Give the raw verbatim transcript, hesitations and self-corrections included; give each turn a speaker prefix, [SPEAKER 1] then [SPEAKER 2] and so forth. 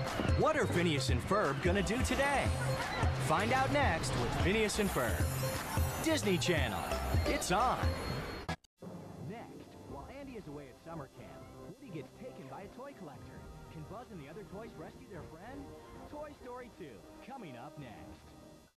[SPEAKER 1] What are Phineas and Ferb gonna do today? Find out next with Phineas and Ferb. Disney Channel. It's on. Next, while Andy is away at summer camp, Woody gets taken by a toy collector. Can Buzz and the other toys rescue their friend? Toy Story two, coming up next.